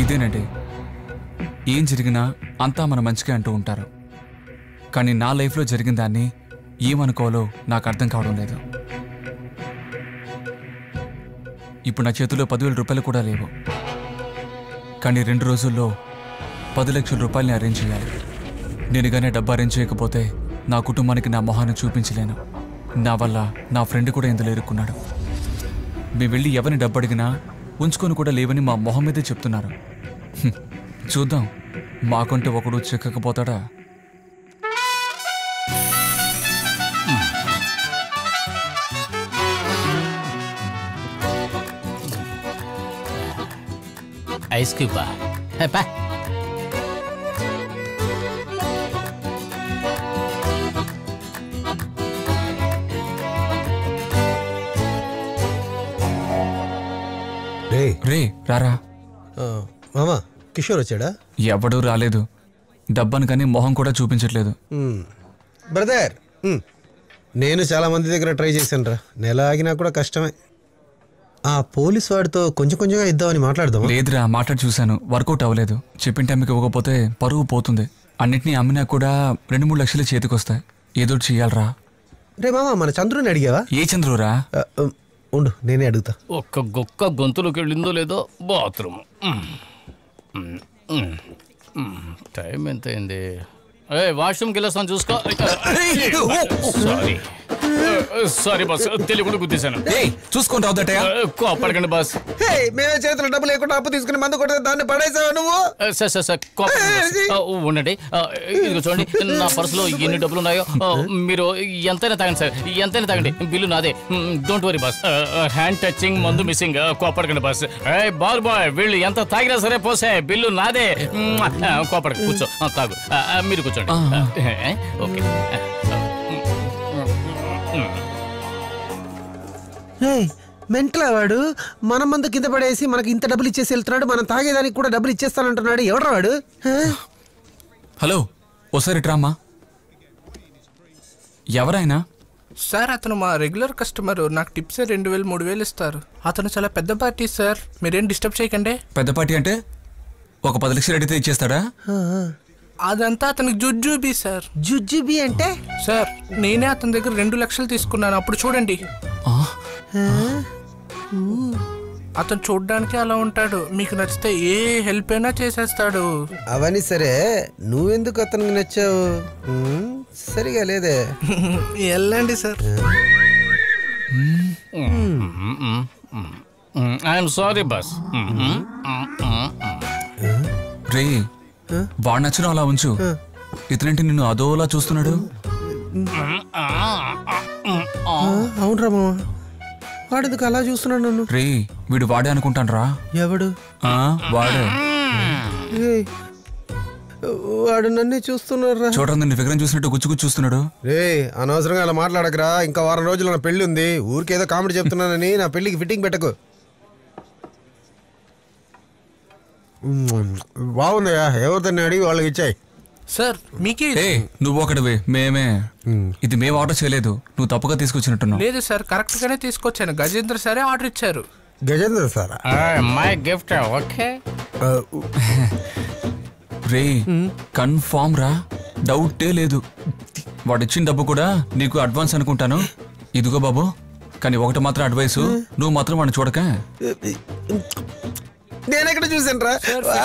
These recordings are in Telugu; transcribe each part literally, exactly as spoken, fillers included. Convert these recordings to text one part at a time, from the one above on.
ఇదేనండి, ఏం జరిగినా అంతా మన మంచిగా అంటూ ఉంటారు. కానీ నా లైఫ్లో జరిగిన దాన్ని ఏమనుకోవాలో నాకు అర్థం కావడం లేదు. ఇప్పుడు నా చేతిలో పదివేల రూపాయలు కూడా లేవు. కానీ రెండు రోజుల్లో పది లక్షల రూపాయలని అరేంజ్ చేయాలి. నేను కానీ డబ్బు అరేంజ్ చేయకపోతే నా కుటుంబానికి నా మొహాన్ని చూపించలేను. నా వల్ల నా ఫ్రెండ్ కూడా ఇందులో ఇరుక్కున్నాడు. మేము వెళ్ళి ఎవరిని డబ్బు అడిగినా ఉంచుకొని కూడా లేవని మా మొహం మీదే చెప్తున్నారు. చూద్దాం, మాకంటే ఒకడు చిక్కకపోతాడా? ఐస్ క్యూబా రే రే రారా. మామా కిషోర్ వచ్చాడా? ఎవడూ రాలేదు. డబ్బను కానీ మొహం కూడా చూపించట్లేదు. బ్రదర్, నేను చాలా మంది దగ్గర ట్రై చేశాను రా. నెల ఆగినా కూడా కష్టమే. ఆ పోలీస్ వాడితో కొంచెం కొంచెంగా ఇద్దామని మాట్లాడదాం. లేదురా, మాట్లాడి చూశాను, వర్కౌట్ అవ్వలేదు. చెప్పిన టైంకి ఇవ్వకపోతే పరువు పోతుంది. అన్నిటినీ అమ్మినా కూడా రెండు మూడు లక్షలు చేతికి వస్తాయి. ఏదో చెయ్యాలరా. రే మామా, మన చంద్రుని అడిగావా? ఏ చంద్రురా? ఉండు, నేనే అడుగుతా. ఒక్క గొక్క గొంతులోకి వెళ్ళిందో లేదో. బాత్రూమ్ టైం ఎంత అయింది? ఏ వాష్రూమ్కి వెళ్ళొస్తాను, చూసుకో. సారీ సారీ బాస్, తెలియకుండా గుర్తిశాను. చూసుకొని రావద్దటయా. కోపడకండి బాస్. మేమే చేతులు డబ్బు లేకుండా అప్పు తీసుకుని మందు కొట్టే దాన్ని పడేసావా నువ్వు? సార్ సార్ సార్ ఉండండి. ఇదిగో చూడండి, నా పర్సులో ఎన్ని డబ్బులు ఉన్నాయో. మీరు ఎంతైనా తాగండి సార్, ఎంతైనా తాగండి. బిల్లు నాదే. Don't worry boss. Hand touching, మందు మిస్సింగ్. కోపడకండి బాస్. బాల్ బాయ్, వీళ్ళు ఎంత తాగినా సరే పోసే, బిల్లు నాదే. కోపడక కూర్చో, తాగు. మీరు కూర్చోండి. ఓకే. మెంటలా వాడు? మన మందు కింద పడేసి మనకి ఇంత డబ్బులు ఇచ్చేసి వెళ్తున్నాడు. మనం తాగేదానికి కూడా డబ్బులు ఇచ్చేస్తానంటున్నాడు. ఎవడ్రా వాడు? హలో, ఓసారి ట్రామా. ఎవరైనా సార్, అతను మా రెగ్యులర్ కస్టమర్. నాకు టిప్స్ రెండు వేలు మూడు వేలు ఇస్తారు. అతను చాలా పెద్ద పార్టీ సార్, మీరేం డిస్టర్బ్ చేయకండి. పెద్ద పార్టీ అంటే ఒక పది లక్షలు అడిగితే ఇచ్చేస్తాడా? అదంతా అతనికి జుజ్జుబీ సార్. జుజ్జుబీ అంటే? సార్, నేనే అతని దగ్గర రెండు లక్షలు తీసుకున్నాను. అప్పుడు చూడండి, అతను చూడ్డానికి అలా ఉంటాడు. మీకు నచ్చితే ఏ హెల్ప్ అయినా చేసేస్తాడు. అవన్నీ సరే, నువ్వెందుకు అతనికి నచ్చావు? సరిగా లేదే. వెళ్ళండి సార్. I'm sorry boss. రే, వాడు నచ్చిన అలా ఉంచు. ఇతనేంటి నిన్ను అదోలా చూస్తున్నాడు? అవునరా మామ, వాడెందుకు అలా చూస్తున్నాడు నన్ను? రే, వీడు వాడే అనుకుంటాను రా. ఎవడు? వాడే. వాడు నన్నే చూస్తున్నాడు. చూడండి, నీ విగ్రహం చూసినట్టు గుచ్చుకు చూస్తున్నాడు. రే, అనవసరంగా అలా మాట్లాడకరా. ఇంకా వారం రోజులు నా పెళ్లి ఉంది. ఊరికేదో కామెడీ చెప్తున్నానని నా పెళ్లికి ఫిట్టింగ్ పెట్టకు. బాగుందయ్యా, ఎవరితో అడిగి వాళ్ళకి ఇచ్చాయి. సార్, మీకే. నువ్వు ఒకటివే, మేమే. ఇది మేము ఆర్డర్ చేయలేదు, నువ్వు తప్పుగా తీసుకొచ్చినట్టున్నావు. లేదు సార్, కరెక్ట్ గానే తీసుకొచ్చాను. గజేంద్ర సరే ఆర్డర్ ఇచ్చారు. Gajendra sir my gift. Okay రే, కన్ఫామ్ రా, డౌటే లేదు. వాడు ఇచ్చిన డబ్బు కూడా నీకు అడ్వాన్స్ అనుకుంటాను. ఇదిగో బాబు, కానీ ఒకటి మాత్రం అడ్వైస్, నువ్వు మాత్రం వాడిని చూడక. నేనెక్కడ చూసాను రా.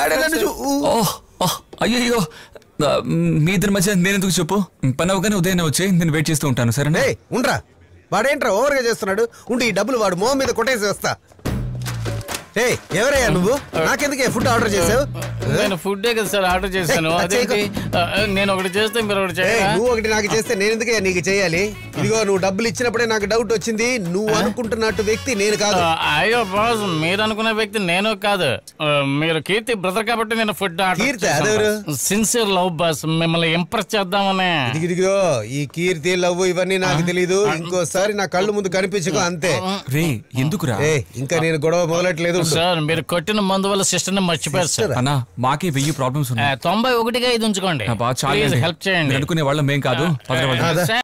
అయ్యో, మీ ఇద్దరి మధ్య నేను ఎందుకు చెప్పు. పని అవగానే ఉదయం వచ్చి నేను వెయిట్ చేస్తూ ఉంటాను. సరేనా? ఉండరా, వాడేంట్రా ఓవర్గా చేస్తున్నాడు. ఉండి ఈ డబ్బులు వాడు మొహం మీద కొట్టేసి వస్తా. ఏ ఎవరయ్యా నువ్వు? నాకెందుకే ఫుడ్ ఆర్డర్ చేసావు? నేను ఫుడ్ కదా సార్ ఆర్డర్ చేశాను. నేను ఒకటి చేస్తే మీరు ఒకటి చేయాలి. నువ్వు ఒకటి నాకు చేస్తే నేను ఎందుకే నీకు చేయాలి? ఇదిగో, నువ్వు డబ్బులు ఇచ్చినప్పుడే నాకు డౌట్ వచ్చింది. నువ్వు అనుకుంటున్నట్టు వ్యక్తి నేను కాదు. అయ్యో బాస్, మీరు అనుకున్న వ్యక్తి నేను కాదు. మీరు కీర్తి బ్రదర్ కాబట్టి నేను food order. Sincere love boss, మిమ్మల్ని ఇంప్రెస్ చేద్దామని. ఇదిగో, ఈ కీర్తి లవ్ ఇవన్నీ నాకు తెలీదు. ఇంకోసారి నా కళ్ళు ముందు కనిపించకు, అంతే. రే, ఎందుకురా? ఇంకా నేను గొడవ మొదలట్లేదు సార్. మీరు కొట్టిన మందు వల్ల సిస్టర్ ని మర్చిపోయారు సార్. అన్నా, మాకే వెయ్యి ప్రాబ్లమ్స్ ఉన్నాయి. తొంభై ఒకటిగా ఇది ఉంచుకోండి. హెల్ప్ చేయండి. అనుకునే వాళ్ళం మేం కాదు.